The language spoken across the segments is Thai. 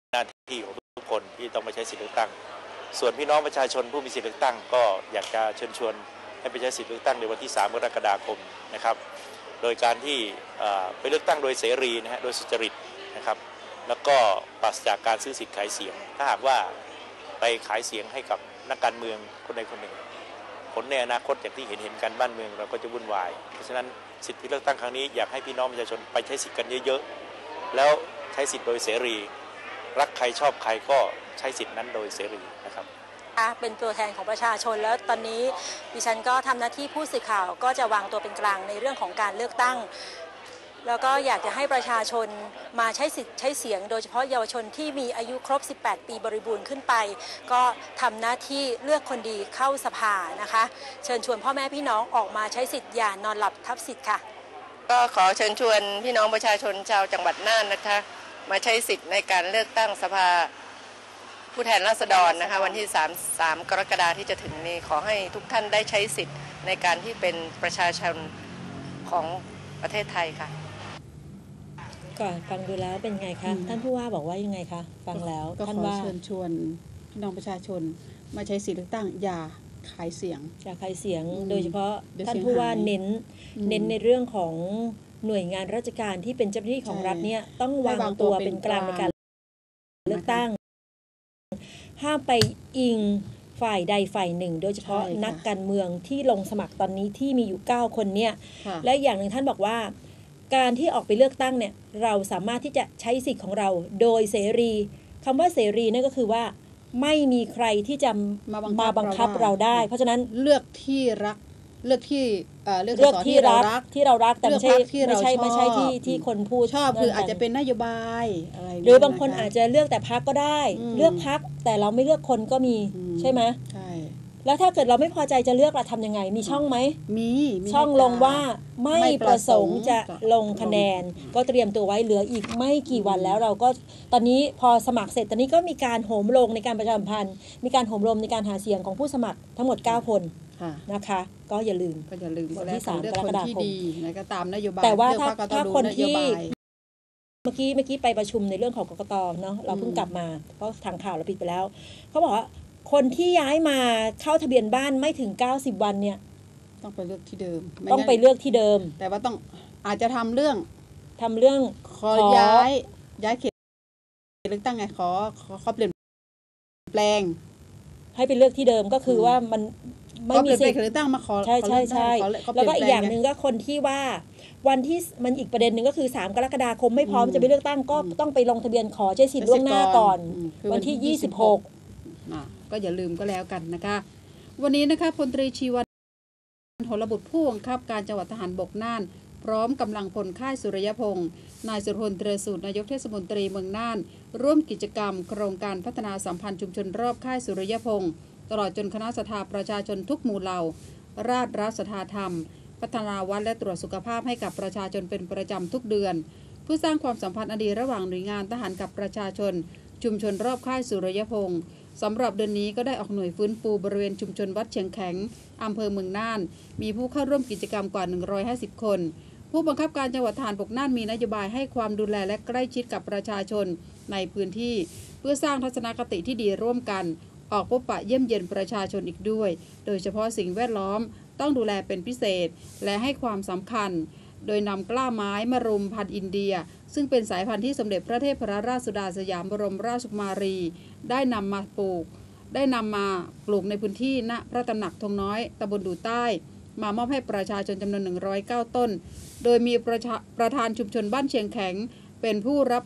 หน้าที่ของทุกคนที่ต้องมาใช้สิทธิเลือกตั้งส่วนพี่น้องประชาชนผู้มีสิทธิเลือกตั้งก็อยากจะเชิญชวนให้ไปใช้สิทธิเลือกตั้งในวันที่3 กรกฎาคมนะครับโดยการที่ไปเลือกตั้งโดยเสรีนะฮะโดยสุจริตนะครับแล้วก็ปราศจากการซื้อสิทธิ์ขายเสียงถ้าหากว่าไปขายเสียงให้กับนักการเมืองคนใดคนหนึ่งผลในอนาคตอย่างที่เห็นกันบ้านเมืองเราก็จะวุ่นวายเพราะฉะนั้นสิทธิเลือกตั้งครั้งนี้อยากให้พี่น้องประชาชนไปใช้สิทธิ์กันเยอะๆแล้วใช้สิทธิ์โดยเสรีรักใครชอบใครก็ใช้สิทธินั้นโดยเสรีนะครับเป็นตัวแทนของประชาชนแล้วตอนนี้ดิฉันก็ทำหน้าที่ผู้สื่อข่าวก็จะวางตัวเป็นกลางในเรื่องของการเลือกตั้งแล้วก็อยากจะให้ประชาชนมาใช้สิทธิ์ใช้เสียงโดยเฉพาะเยาวชนที่มีอายุครบ18 ปีบริบูรณ์ขึ้นไปก็ทำหน้าที่เลือกคนดีเข้าสภานะคะเชิญชวนพ่อแม่พี่น้องออกมาใช้สิทธิ์อย่านอนหลับทับสิทธิ์ค่ะก็ขอเชิญชวนพี่น้องประชาชนชาวจังหวัดน่านนะคะมาใช้สิทธิ์ในการเลือกตั้งสภาผู้แทนราษฎรนะคะวันที่3 กรกฎาคมที่จะถึงนี้ขอให้ทุกท่านได้ใช้สิทธิ์ในการที่เป็นประชาชนของประเทศไทยค่ะก่อนฟังดูแล้วเป็นไงคะท่านผู้ว่าบอกว่ายังไงคะฟังแล้วท่านว่าเชิญชวนพี่น้องประชาชนมาใช้สิทธิเลือกตั้งอย่าขายเสียงอย่าขายเสียงโดยเฉพาะท่านผู้ว่าเน้นในเรื่องของหน่วยงานราชการที่เป็นเจ้าหน้าที่ของรัฐเนี่ยต้องวางตัวเป็นกลางในการเลือกตั้งห้ามไปอิงฝ่ายใดฝ่ายหนึ่งโดยเฉพาะนักการเมืองที่ลงสมัครตอนนี้ที่มีอยู่9 คนเนี่ยและอย่างหนึ่งท่านบอกว่าการที่ออกไปเลือกตั้งเนี่ยเราสามารถที่จะใช้สิทธิ์ของเราโดยเสรีคำว่าเสรีนั่นก็คือว่าไม่มีใครที่จะมาบังคับเราได้เพราะฉะนั้นเลือกที่รักเลือกที่ที่เรารักแต่ไม่ใช่ที่คนพูดชอบคืออาจจะเป็นนโยบายอะไรหรือบางคนอาจจะเลือกแต่พรรคก็ได้เลือกพรรคแต่เราไม่เลือกคนก็มีใช่ไหมใช่แล้วถ้าเกิดเราไม่พอใจจะเลือกเราทำยังไงมีช่องไหมมีช่องลงว่าไม่ประสงค์จะลงคะแนนก็เตรียมตัวไว้เหลืออีกไม่กี่วันแล้วเราก็ตอนนี้พอสมัครเสร็จตอนนี้ก็มีการโหมลงในการประชาสัมพันธ์มีการโหมลงในการหาเสียงของผู้สมัครทั้งหมด9 คนนะคะก็อย่าลืมวันที่3 กรกฎาคมนะก็ตามนโยบายแต่ว่าถ้าคนที่เมื่อกี้ไปประชุมในเรื่องของกกต.เนาะเราเพิ่งกลับมาเพราะทางข่าวเราปิดไปแล้วเขาบอกว่าคนที่ย้ายมาเข้าทะเบียนบ้านไม่ถึง90 วันเนี่ยต้องไปเลือกที่เดิมต้องไปเลือกที่เดิมแต่ว่าต้องอาจจะทำเรื่องขอย้ายเขตเลือกตั้งไงขอเปลี่ยนแปลงให้ไปเลือกที่เดิมก็คือว่ามันไม่มีสิทธิ์เลือกตั้งมาขอใช่แล้วก็อีกอย่างหนึ่งก็คนที่ว่าวันที่มันอีกประเด็นหนึ่งก็คือ3 กรกฎาคมไม่พร้อมจะไปเลือกตั้งก็ต้องไปลงทะเบียนขอใช้สิทธิ์ล่วงหน้าก่อนวันที่26 ก็อย่าลืมก็แล้วกันนะคะวันนี้นะคะพลตรีชีวันโหรบุตรผู้บังคับการจังหวัดทหารบกน่านพร้อมกำลังพลค่ายสุริยพงศ์นายสุรพลเตรสูตรนายกเทศมนตรีเมืองน่านร่วมกิจกรรมโครงการพัฒนาสัมพันธ์ชุมชนรอบค่ายสุริยพงศ์ตลอดจนคณะศรัทธาประชาชนทุกหมู่เหล่าราชรัศรัทธาธรรมพัฒนาวัดและตรวจสุขภาพให้กับประชาชนเป็นประจำทุกเดือนเพื่อสร้างความสัมพันธ์อันดีระหว่างหน่วยงานทหารกับประชาชนชุมชนรอบค่ายสุริยพงศ์สำหรับเดือนนี้ก็ได้ออกหน่วยฟื้นฟูบริเวณชุมชนวัดเชียงแข็งอำเภอเมืองน่านมีผู้เข้าร่วมกิจกรรมกว่า150 คนผู้บังคับการจังหวัดทหารบกน่านมีนโยบายให้ความดูแลและใกล้ชิดกับประชาชนในพื้นที่เพื่อสร้างทัศนคติที่ดีร่วมกันออกพบปะเยี่ยมเยียนประชาชนอีกด้วยโดยเฉพาะสิ่งแวดล้อมต้องดูแลเป็นพิเศษและให้ความสำคัญโดยนำกล้าไม้มารุมพันธุ์อินเดียซึ่งเป็นสายพันธุ์ที่สมเด็จพระเทพรัตนราชสุดาสยามบรมราชกุมารีได้นำมาปลูกในพื้นที่ณพระตำหนักธงน้อยตำบลดูใต้มามอบให้ประชาชนจำนวน109 ต้นโดยมีประธานชุมชนบ้านเชียงแข็งเป็นผู้รับ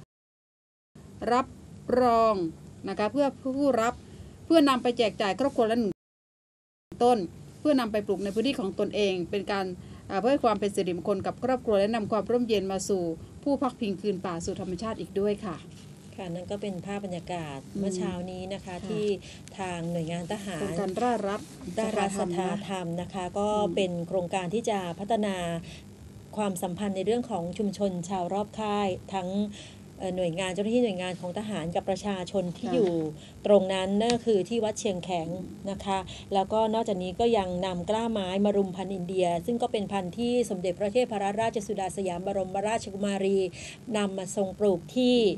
รองนะคะเพื่อนำไปแจกจ่ายครอบครัวละ1 ต้นเพื่อนำไปปลูกในพื้นที่ของตนเองเป็นการเพื่อความเป็นสิริมงคลกับครอบครัวและนำความร่มเย็นมาสู่ผู้พักพิงคืนป่าสู่ธรรมชาติอีกด้วยค่ะนั่นก็เป็นภาพบรรยากาศเมื่อเช้านี้นะคะที่ทางหน่วยงานทหารการร่ารัศรัทธาธรรมนะคะก็เป็นโครงการที่จะพัฒนาความสัมพันธ์ในเรื่องของชุมชนชาวรอบค่ายทั้งหน่วยงานเจ้าหน้าที่หน่วยงานของทหารกับประชาชนที่อยู่ตรงนั้นนั่นก็คือที่วัดเชียงแข็งนะคะแล้วก็นอกจากนี้ก็ยังนำกล้าไม้มารุมพันธุ์อินเดียซึ่งก็เป็นพันธุ์ที่สมเด็จพระเทพรัตนราชสุดาสยามบรมราชกุมารีนำมาทรงปลูกที่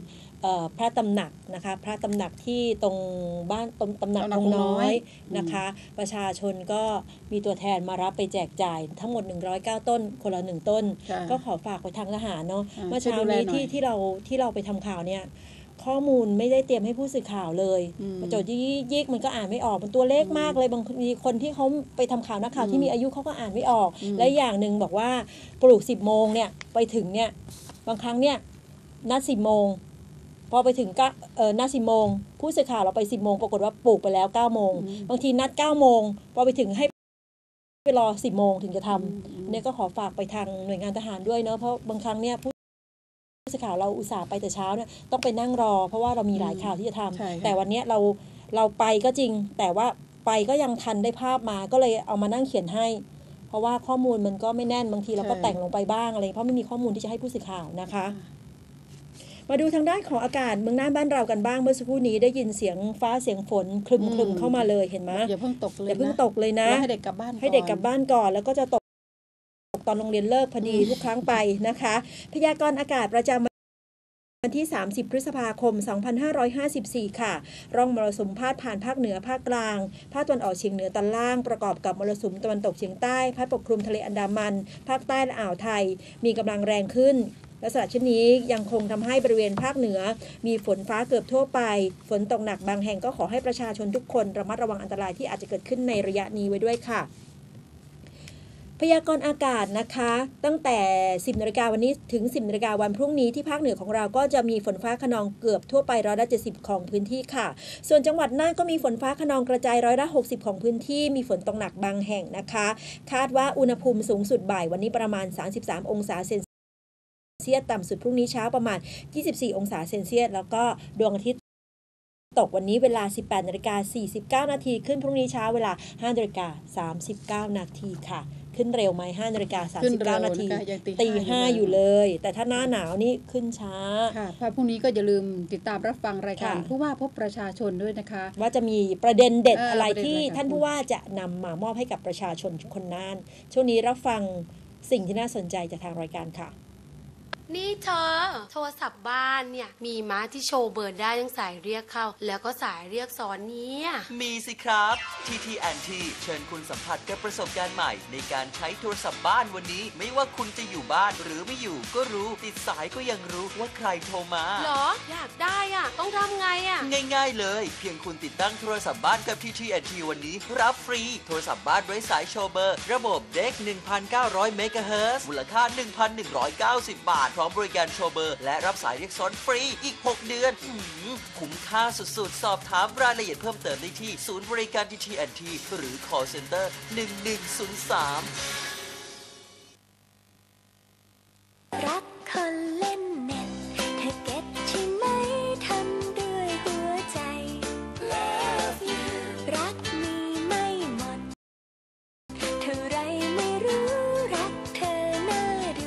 พระตำหนักนะคะพระตำหนักที่ตรงบ้านตำหนักคงน้อยนะคะประชาชนก็มีตัวแทนมารับไปแจกจ่ายทั้งหมด109ต้นคนละ1ต้นก็ขอฝากไปทางทหารเนาะเมื่อเช้านี้ที่เราไปทำข่าวเนี่ยข้อมูลไม่ได้เตรียมให้ผู้สื่อข่าวเลยโจทย์ยิกมันก็อ่านไม่ออกมันตัวเลขมากเลยบางทีคนที่เขาไปทำข่าวนักข่าวที่มีอายุเขาก็อ่านไม่ออกและอย่างหนึ่งบอกว่าปลูก10 โมงเนี่ยไปถึงเนี่ยบางครั้งเนี่ยนัด10 โมงพอไปถึงก็นัด10 โมงผู้สื่อข่าวเราไป10 โมงปรากฏว่าปลูกไปแล้ว9 โมงบางทีนัด9 โมงพอไปถึงให้ไปรอ10 โมงถึงจะทำเนี่ยก็ขอฝากไปทางหน่วยงานทหารด้วยเนาะเพราะบางครั้งเนี่ยผู้สื่อข่าวเราอุตส่าห์ไปแต่เช้าเนี่ยต้องไปนั่งรอเพราะว่าเรามีหลายข่าวที่จะทำแต่วันนี้เราไปก็จริงแต่ว่าไปก็ยังทันได้ภาพมาก็เลยเอามานั่งเขียนให้เพราะว่าข้อมูลมันก็ไม่แน่นบางทีเราก็แต่งลงไปบ้างอะไรเพราะไม่มีข้อมูลที่จะให้ผู้สื่อข่าวนะคะมาดูทางด้านของอากาศเมืองน่านบ้านเรากันบ้างเมื่อสักครู่นี้ได้ยินเสียงฟ้าเสียงฝนคลึมเข้ามาเลยเห็นไหมอย่าเพิ่งตกเลยอย่าเพิ่งตกเลยนะให้เด็กกลับบ้านก่อนแล้วก็จะตกตอนโรงเรียนเลิกพอดีทุกครั้งไปนะคะพยากรณ์อากาศประจำวันที่30 พฤษภาคม 2554 ค่ะร่องมรสุมพาดผ่านภาคเหนือภาคกลางภาคตะวันออกเฉียงเหนือตอนล่างประกอบกับมรสุมตะวันตกเฉียงใต้พัดปกคลุมทะเลอันดามันภาคใต้และอ่าวไทยมีกำลังแรงขึ้นลักษณะเช่นนี้ยังคงทำให้บริเวณภาคเหนือมีฝนฟ้าเกือบทั่วไปฝนตกหนักบางแห่งก็ขอให้ประชาชนทุกคนระมัดระวังอันตรายที่อาจจะเกิดขึ้นในระยะนี้ไว้ด้วยค่ะพยากรณ์อากาศนะคะตั้งแต่ 10 นาฬิกาวันนี้ถึง 10 นาฬิกาวันพรุ่งนี้ที่ภาคเหนือของเราก็จะมีฝนฟ้าคะนองเกือบทั่วไป70%ของพื้นที่ค่ะส่วนจังหวัดน่านก็มีฝนฟ้าคะนองกระจาย60%ของพื้นที่มีฝนตกหนักบางแห่งนะคะคาดว่าอุณหภูมิสูงสุดบ่ายวันนี้ประมาณ33 องศาเซนเซียสต่ำสุดพรุ่งนี้เช้าประมาณ24 องศาเซนเซียสแล้วก็ดวงอาทิตย์ตกวันนี้เวลา 18:49 นาทีขึ้นพรุ่งนี้เช้าเวลา 5:39 นาทีค่ะขึ้นเร็วไหม 5:39 นาทีตี 5อยู่เลยแต่ถ้าหน้าหนาวนี่ขึ้นช้าค่ะพรุ่งนี้ก็อย่าลืมติดตามรับฟังรายการผู้ว่าพบประชาชนด้วยนะคะว่าจะมีประเด็นเด็ดอะไรที่ท่านผู้ว่าจะนำมามอบให้กับประชาชนคนน่านช่วงนี้รับฟังสิ่งที่น่าสนใจจากทางรายการค่ะนี่เธอโทรศัพท์บ้านเนี่ยมีม้าที่โชว์เบอร์ได้ทั้งสายเรียกเข้าแล้วก็สายเรียกซ้อนเนี่ยมีสิครับ TT&T เชิญคุณสัมผัสกับประสบการณ์ใหม่ในการใช้โทรศัพท์บ้านวันนี้ไม่ว่าคุณจะอยู่บ้านหรือไม่อยู่ก็รู้ติดสายก็ยังรู้ว่าใครโทรมาเหรออยากได้อ่ะต้องทำไงอ่ะง่ายๆเลยเพียงคุณติดตั้งโทรศัพท์บ้านกับ TT&T วันนี้รับฟรีโทรศัพท์บ้านไร้สายโชว์เบอร์ระบบ DEC 1,900 เมกะเฮิรตซ์มูลค่า 1,190 บาทพร้อมบริการโชว์เบอร์และรับสายเรียกซ้อนฟรีอีก6 เดือนคุ้มค่าสุดๆสอบถามรายละเอียดเพิ่มเติมได้ที่ศูนย์บริการ TT&T หรือ call center 1103 รักคนเล่นเน็ตเธอเก็ตใช่ไหมทำด้วยหัวใจ Love you รักมีไม่หมดเท่าไรไม่รู้รักเธอน่าดู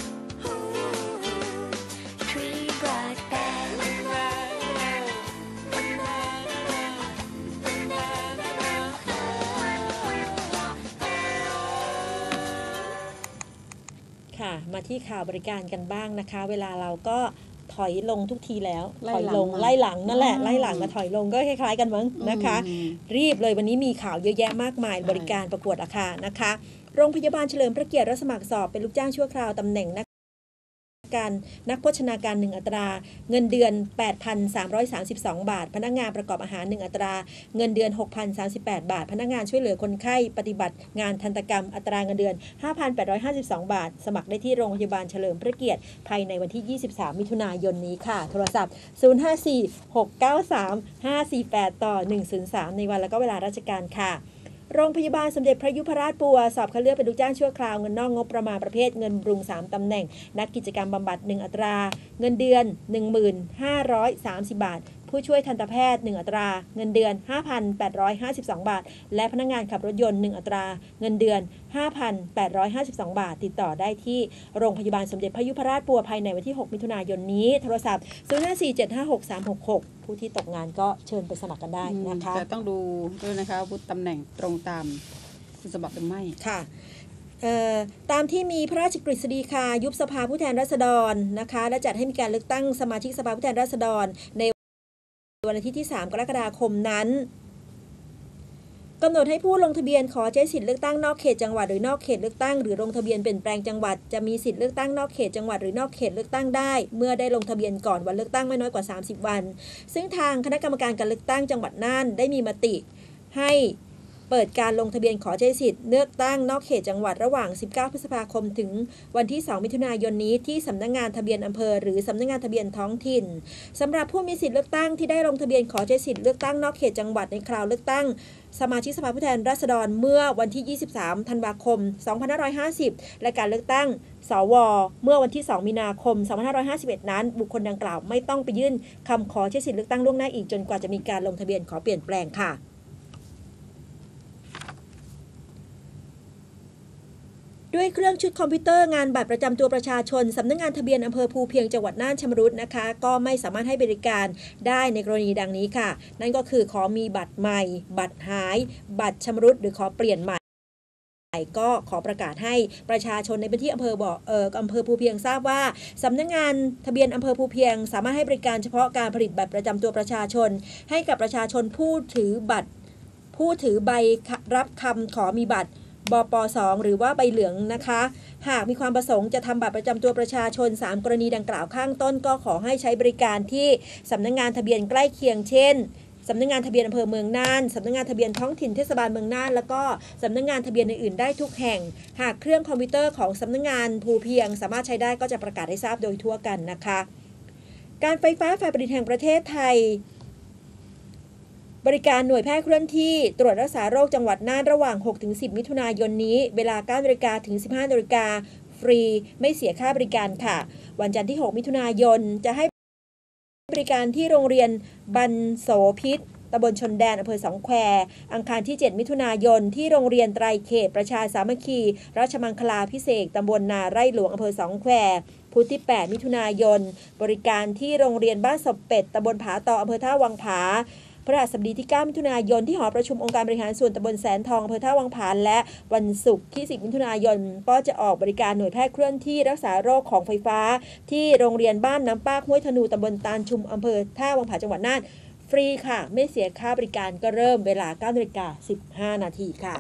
มาที่ข่าวบริการกันบ้างนะคะเวลาเราก็ถอยลงทุกทีแล้วถอยลงไล่หลังนั่นแหละไล่หลังกับถอยลงก็คล้ายๆกันมั้งนะคะรีบเลยวันนี้มีข่าวเยอะแยะมากมายบริการประกวดราคานะคะโรงพยาบาลเฉลิมพระเกียรติรับสมัครสอบเป็นลูกจ้างชั่วคราวตำแหน่งนักโภชนาการ1อัตราเงินเดือน 8,332 บาทพนักงานประกอบอาหาร1อัตราเงินเดือน 6,038 บาทพนักงานช่วยเหลือคนไข้ปฏิบัติงานทันตกรรมอัตราเงินเดือน 5,852 บาทสมัครได้ที่โรงพยาบาลเฉลิมพระเกียรติภายในวันที่ 23 มิถุนายนนี้ค่ะโทรศัพท์ 054-693-548-103 ในวันและก็เวลาราชการค่ะโรงพยาบาลสมเด็จพระยุพราชปัวสอบคัดเลือกเป็นลูกจ้างชั่วคราวเงินนอกงบประมาณประเภทเงินบำรุง3ตำแหน่งนักกิจกรรมบำบัด1อัตราเงินเดือน 1530 บาทผู้ช่วยทันตแพทย์1อัตราเงินเดือน 5,852 บาทและพนักงานขับรถยนต์1อัตราเงินเดือน 5,852 บาทติดต่อได้ที่โรงพยาบาลสมเด็จพระยุพราชปัวภายในวันที่6มิถุนายนนี้โทรศัพท์ 054-756-366 ผู้ที่ตกงานก็เชิญไปสมัครกันได้นะคะแต่ต้องดูด้วยนะคะวุฒิตำแหน่งตรงตามคุณสมบัติหรือไม่ค่ะตามที่มีพระราชกฤษฎีกายุบสภาผู้แทนราษฎรนะคะและจัดให้มีการเลือกตั้งสมาชิกสภาผู้แทนราษฎรในวันอาทิตย์ที่ 3 กรกฎาคมนั้นกำหนดให้ผู้ลงทะเบียนขอใช้สิทธิเลือกตั้งนอกเขตจังหวัดหรือนอกเขตเลือกตั้งหรือลงทะเบียนเปลี่ยนแปลงจังหวัดจะมีสิทธิเลือกตั้งนอกเขตจังหวัดหรือนอกเขตเลือกตั้งได้เมื่อได้ลงทะเบียนก่อนวันเลือกตั้งไม่น้อยกว่า30วันซึ่งทางคณะกรรมการการเลือกตั้งจังหวัดน่านได้มีมติให้เปิดการลงทะเบียนขอใช้สิทธิ์เลือกตั้งนอกเขตจังหวัดระหว่าง19พฤษภาคมถึงวันที่2มิถุนายนนี้ที่สำนักงานทะเบียนอำเภอหรือสำนักงานทะเบียนท้องถิ่นสำหรับผู้มีสิทธิ์เลือกตั้งที่ได้ลงทะเบียนขอใช้สิทธิ์เลือกตั้งนอกเขตจังหวัดในคราวเลือกตั้งสมาชิกสภาผู้แทนราษฎรเมื่อวันที่23ธันวาคม2550และการเลือกตั้งสวเมื่อวันที่2มีนาคม2551นั้นบุคคลดังกล่าวไม่ต้องไปยื่นคำขอใช้สิทธิ์เลือกตั้งล่วงหน้าอีกจนกว่าจะมีการลงทะเบียนขอเปลี่ยนแปลงค่ะด้วยเครื่องชุดคอมพิวเตอร์งานบัตรประจำตัวประชาชนสำนักงานทะเบียนอำเภอภูเพียงจังหวัดน่านชำรุดนะคะก็ไม่สามารถให้บริการได้ในกรณีดังนี้ค่ะนั่นก็คือขอมีบัตรใหม่บัตรหายบัตรชำรุดหรือขอเปลี่ยนใหม่ก็ขอประกาศให้ประชาชนในพื้นที่อำเภอภูเพียงทราบว่าสำนักงานทะเบียนอำเภอภูเพียงสามารถให้บริการเฉพาะการผลิตบัตรประจำตัวประชาชนให้กับประชาชนผู้ถือใบรับคำขอมีบัตรบป.2 หรือว่าใบเหลืองนะคะหากมีความประสงค์จะทำบัตรประจำตัวประชาชน3กรณีดังกล่าวข้างต้นก็ขอให้ใช้บริการที่สำนักงานทะเบียนใกล้เคียงเช่นสำนักงานทะเบียนอำเภอเมืองน่านสำนักงานทะเบียนท้องถิ่นเทศบาลเมืองน่านแล้วก็สำนักงานทะเบียนอื่นๆได้ทุกแห่งหากเครื่องคอมพิวเตอร์ของสำนักงานภูเพียงสามารถใช้ได้ก็จะประกาศให้ทราบโดยทั่วกันนะคะการไฟฟ้าฝ่ายผลิตแห่งประเทศไทยบริการหน่วยแพทย์เคลื่อนที่ตรวจรักษาโรคจังหวัดน่านระหว่าง 6-10 มิถุนายนนี้เวลา 9:00 นถึง 15:00 นฟรีไม่เสียค่าบริการค่ะวันจันทร์ที่ 6 มิถุนายนจะให้บริการที่โรงเรียนบันโสพิษตำบลชนแดนอำเภอสองแควอังคารที่ 7 มิถุนายนที่โรงเรียนไตรเขตประชาสามัคคีราชมังคลาภิเษกตำบลนาไร่หลวงอำเภอสองแควพุธที่ 8 มิถุนายนบริการที่โรงเรียนบ้านศพเป็ดตำบลผาตออำเภอท่าวังผาพฤหัสบดีที่ 9 มิถุนายนที่หอประชุมองค์การบริหารส่วนตำบลแสนทองอำเภอท่าวังผาและวันศุกร์ที่ 10 มิถุนายนก็จะออกบริการหน่วยแพทย์เคลื่อนที่รักษาโรคของไฟฟ้าที่โรงเรียนบ้านน้ำปากห้วยธนูตำบลตาลชุมอำเภอท่าวังผาจังหวัดน่านฟรีค่ะไม่เสียค่าบริการก็เริ่มเวลา 9:15 น.ค่ะ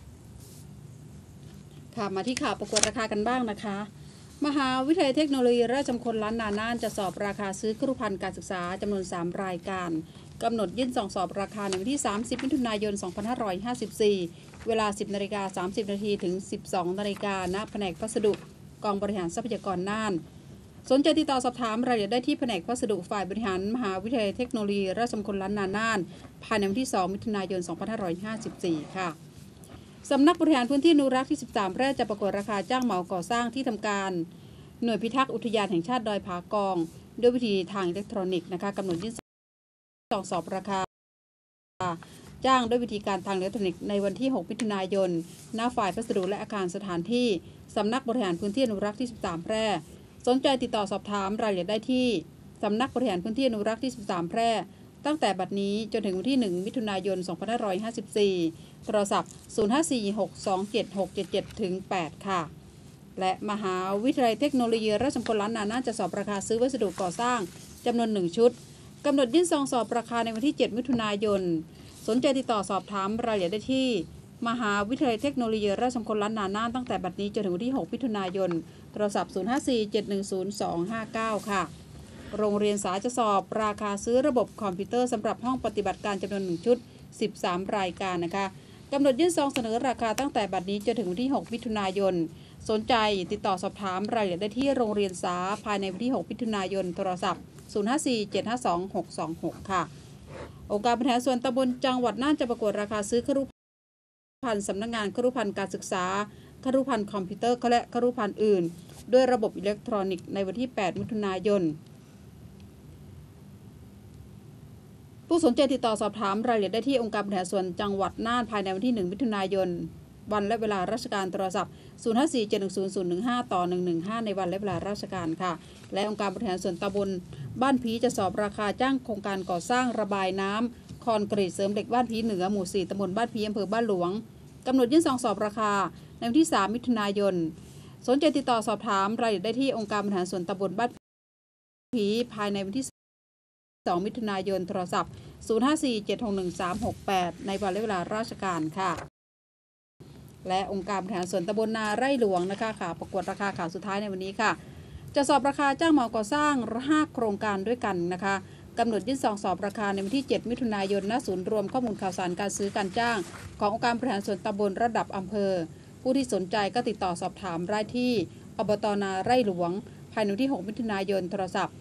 ค่ะมาที่ข่าวประกวดราคากันบ้างนะคะมหาวิทยาลัยเทคโนโลยีราชมงคลล้านนาน่านจะสอบราคาซื้อครุภัณฑ์การศึกษาจำนวน3รายการกำหนดยื่นส่งสอบราคาในวันที่30มิถุนายน2554เวลา 10:30 น.ถึง 12:00 น.ณแผนกพัสดุกองบริหารทรัพยากรน่านสนใจติดต่อสอบถามรายละเอียดได้ที่แผนกพัสดุฝ่ายบริหารมหาวิทยาลัยเทคโนโลยีราชมงคลล้านนาน่านภายในวันที่2มิถุนายน2554ค่ะสำนักบริหารพื้นที่อนุรักษ์ที่13แพร่จะประกวดราคาจ้างเหมาก่อสร้างที่ทำการหน่วยพิทักษ์อุทยานแห่งชาติดอยผากองด้วยวิธีทางอิเล็กทรอนิกส์นะคะกำหนดยื่นส่งสอบราคาจ้างด้วยวิธีการทางอิเล็กทรอนิกส์ในวันที่6มิถุนายนณฝ่ายพัสดุและอาคารสถานที่สำนักบริหารพื้นที่อนุรักษ์ที่13แพร่สนใจติดต่อสอบถามรายละเอียดได้ที่สำนักบริหารพื้นที่อนุรักษ์ที่13แพร่ตั้งแต่บัดนี้จนถึงวันที่1มิถุนายน2554โทรศัพท์0546276777ถึง8ค่ะและมหาวิทยาลัยเทคโนโลยีราชมงคลล้านนาน่านจะสอบราคาซื้อวัสดุก่อสร้างจำนวน1ชุดกำหนดยื่นซองสอบราคาในวันที่7มิถุนายนสนใจติดต่อสอบถามรายละเอียดได้ที่มหาวิทยาลัยเทคโนโลยีราชมงคลล้านนาน่านตั้งแต่บัดนี้จนถึงวันที่6มิถุนายนโทรศัพท์0547100259ค่ะโรงเรียนสาจะสอบราคาซื้อระบบคอมพิวเตอร์สำหรับห้องปฏิบัติการจำนวน1ชุด13รายการนะคะกำหนดยื่นซองเสนอราคาตั้งแต่บัดนี้จนถึงวันที่6มิถุนายนสนใจติดต่อสอบถามรายละเอียดได้ที่โรงเรียนสาภายในวันที่6มิถุนายนโทรศัพท์0547522626ค่ะองค์การบริหารส่วนตำบลจังหวัดน่านจะประกวดราคาซื้อครุภัณฑ์สำนักงานครุภัณฑ์การศึกษาครุภัณฑ์คอมพิวเตอร์และครุภัณฑ์อื่นด้วยระบบอิเล็กทรอนิกส์ในวันที่8มิถุนายนผู้สนใจติดต่อสอบถามรายละเอียดได้ที่องค์การบริหารส่วนจังหวัดน่านภายในวันที่1มิถุนายนวันและเวลาราชการโทรศัพท์0547101015ในวันและเวลาราชการค่ะและองค์การบริหารส่วนตำบลบ้านผีจะสอบราคาจ้างโครงการก่อสร้างระบายน้ำคอนกรีตเสริมเหล็กบ้านผีเหนือหมู่4ตำบลบ้านผีอำเภอบ้านหลวงกำหนดยื่นซองสอบราคาในวันที่ 3 มิถุนายนสนใจติดต่อสอบถามรายละเอียดได้ที่องค์การบริหารส่วนตำบลบ้านผีภายในวันที่ 2 มิถุนายนโทรศัพท์ 054-761-368 ในวันและเวลาราชการค่ะและองค์การบริหารส่วนตำบลนาไร่หลวงนะคะค่ะประกวดราคาข่าวสุดท้ายในวันนี้ค่ะจะสอบราคาจ้างเหมาก่อสร้าง5โครงการด้วยกันนะคะกำหนดยื่นซองสอบราคาในวันที่ 7 มิถุนายนณศูนย์รวมข้อมูลข่าวสารการซื้อการจ้างขององค์การบริหารส่วนตำบลระดับอำเภอผู้ที่สนใจก็ติดต่อสอบถามได้ที่อบต.นาไร่หลวงภายในวันที่ 6 มิถุนายนโทรศัพท์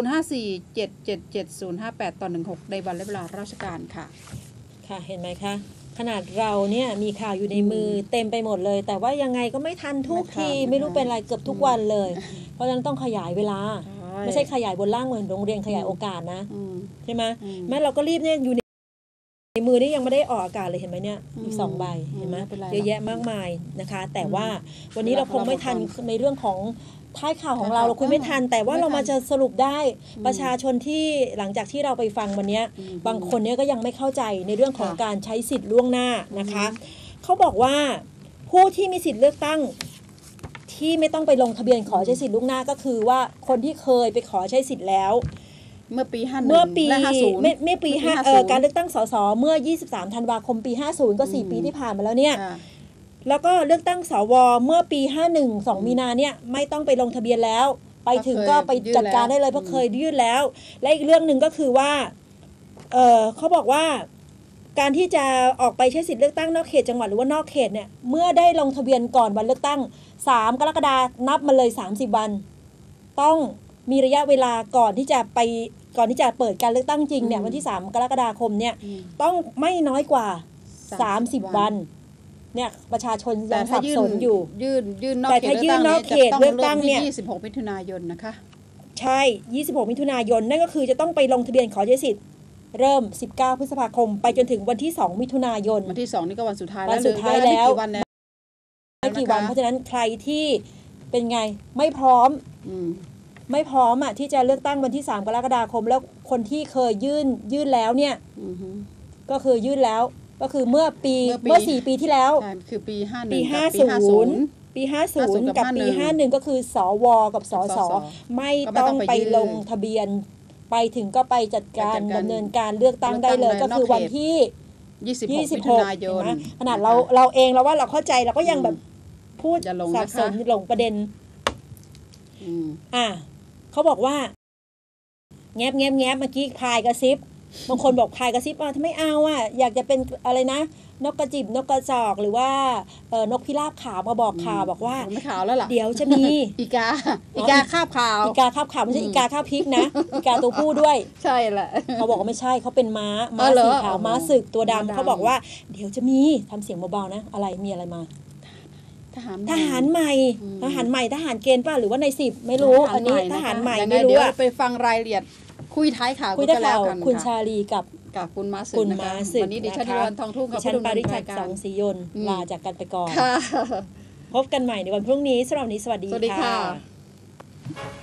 054-777-058-16 ในวันและเวลาราชการค่ะค่ะเห็นไหมคะขนาดเราเนี่ยมีข่าวอยู่ในมือเต็มไปหมดเลยแต่ว่ายังไงก็ไม่ทันทุกทีไม่รู้เป็นอะไรเกือบทุกวันเลยเพราะฉะนั้นต้องขยายเวลาไม่ใช่ขยายบนล่างเหมือนโรงเรียนขยายโอกาสนะใช่ไหมแม้เราก็รีบเนี่ยอยู่ในมือนี่ยังไม่ได้ออกอากาศเลยเห็นไหมเนี่ยอีก2 ใบเห็นไหมเยอะแยะมากมายนะคะแต่ว่าวันนี้เราคงไม่ทันในเรื่องของท้ายข่าวของเราคุยไม่ทันแต่ว่าเรามาจะสรุปได้ประชาชนที่หลังจากที่เราไปฟังวันนี้บางคนเนี่ยก็ยังไม่เข้าใจในเรื่องของการใช้สิทธิ์ล่วงหน้านะคะเขาบอกว่าผู้ที่มีสิทธิ์เลือกตั้งที่ไม่ต้องไปลงทะเบียนขอใช้สิทธิ์ล่วงหน้าก็คือว่าคนที่เคยไปขอใช้สิทธิ์แล้วเมื่อปี51 เมื่อปีและ50 ไม่ปีการเลือกตั้งสสเมื่อ23ธันวาคมปี50ก็4ปีที่ผ่านมาแล้วเนี่ยแล้วก็เลือกตั้งสวเมื่อปี51 2มีนาเนี่ยไม่ต้องไปลงทะเบียนแล้วไปถึงก็ไปจัดการได้เลยเพราะเคยยื่นแล้วและอีกเรื่องหนึ่งก็คือว่าเขาบอกว่าการที่จะออกไปใช้สิทธิ์เลือกตั้งนอกเขตจังหวัดหรือว่านอกเขตเนี่ยเมื่อได้ลงทะเบียนก่อนวันเลือกตั้ง3 กรกฎาคมนับมาเลย30 วันต้องมีระยะเวลาก่อนที่จะเปิดการเลือกตั้งจริงเนี่ยวันที่3 กรกฎาคมเนี่ยต้องไม่น้อยกว่า30 วันเนี่ยประชาชนยังสับสนอยู่ยื่นนอกเขตแต่ถ้ายื่นนอกเขตเลือกตั้งเนี่ย 26 มิถุนายนนะคะใช่26 มิถุนายนนั่นก็คือจะต้องไปลงทะเบียนขอใช้สิทธิ์เริ่ม19 พฤษภาคมไปจนถึงวันที่2 มิถุนายนวันที่2นี่ก็วันสุดท้ายแล้วไม่กี่วันเพราะฉะนั้นใครที่เป็นไงไม่พร้อมอ่ะที่จะเลือกตั้งวันที่3 กรกฎาคมแล้วคนที่เคยยื่นแล้วเนี่ยก็คือยื่นแล้วก็คือเมื่อ4 ปีที่แล้วคือปี51 ปี50กับปี51ก็คือสวกับสสไม่ต้องไปลงทะเบียนไปถึงก็ไปจัดการดำเนินการเลือกตั้งได้เลยก็คือวันที่ 26 มิถุนายนขนาดเราเองเราว่าเราเข้าใจเราก็ยังแบบพูดสับสนหลงประเด็นเขาบอกว่าแงบเมื่อกี้พายกระซิบบางคนบอกพายกระซิบว่าถ้าไม่เอาอยากจะเป็นอะไรนะนกกระจิบนกกระจอกหรือว่านกพิราบขาวมาบอกข่าวบอกว่าไม่ขาวแล้วล่ะเดี๋ยวจะมีอีกาคาบขาวไม่ใช่อีกาคาบพริกนะอีกาตัวผู้ด้วยใช่แหละเขาบอกว่าไม่ใช่เขาเป็นม้าสีขาวม้าศึกตัวดำเขาบอกว่าเดี๋ยวจะมีทำเสียงเบาๆนะอะไรมีอะไรมาทหารใหม่ทหารเกณฑ์ป่ะหรือว่าใน10ไม่รู้อันนี้ทหารใหม่ไม่รู้ไปฟังรายละเอียดคุยท้ายข่าวกันแล้วกันคุณชาลีกับคุณม้าศึกวันนี้ดิฉันวันทองทุ่งกับดิฉันปาริชัดสองศรียนต์ลาจากกันไปก่อนพบกันใหม่ในวันพรุ่งนี้สำหรับวันนี้สวัสดีค่ะ